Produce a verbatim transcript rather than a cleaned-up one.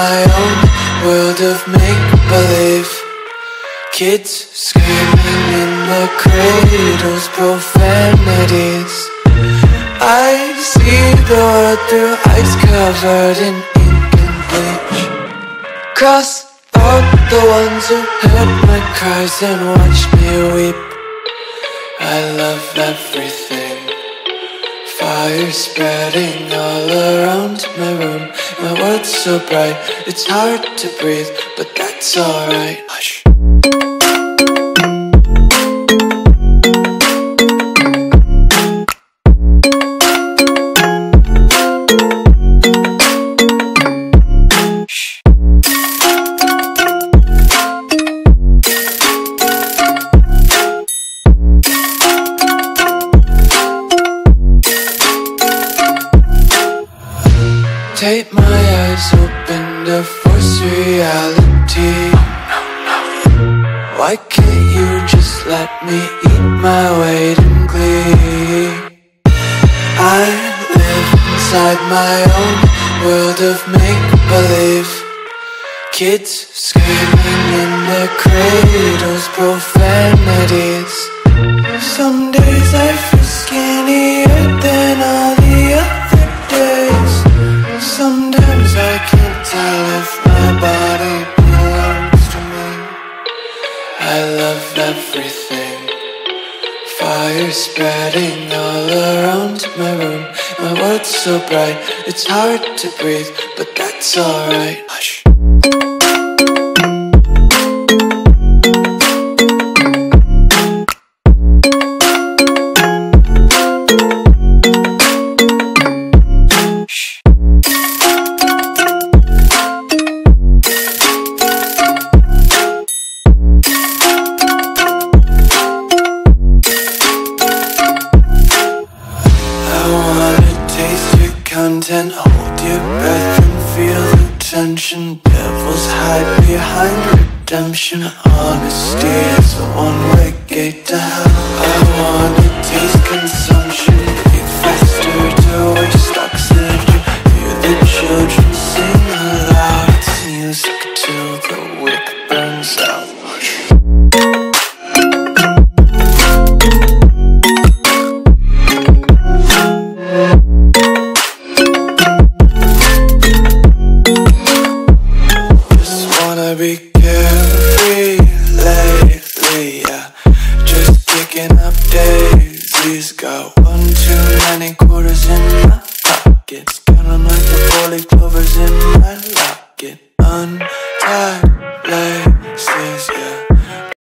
my own world of make-believe. Kids screaming in the cradles, profanities. I see the world through ice covered in ink and bleach. Cross out the ones who heard my cries and watched me weep. I love everything. Fire spreading all around my room. My world's so bright, it's hard to breathe, but that's alright. Hush. Take my eyes open to force reality. Why can't you just let me eat my weight in glee? I live inside my own world of make-believe. Kids screaming in their cradles, profanities. Some days I feel skinnier than all the other days. Sometimes I can't tell if my body belongs to me. I love everything. Fire spreading all around my room. My world's so bright, it's hard to breathe, but that's alright. Hush. Content, hold your breath and feel the tension. Devils hide behind redemption. Honesty is a one-way gate to hell. I wanna taste consumption, breathe faster to waste oxygen. Hear the children sing aloud. It's music till the wick burns out. Be carefree lately, yeah. Just picking up daisies. Got one too many quarters in my